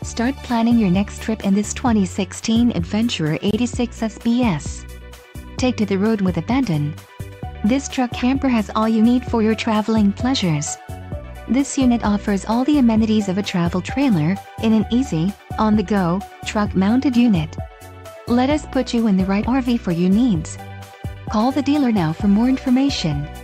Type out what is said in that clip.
Start planning your next trip in this 2016 Adventurer 86 SBS. Take to the road with abandon. This truck camper has all you need for your traveling pleasures. This unit offers all the amenities of a travel trailer in an easy, on-the-go, truck-mounted unit. Let us put you in the right RV for your needs. Call the dealer now for more information.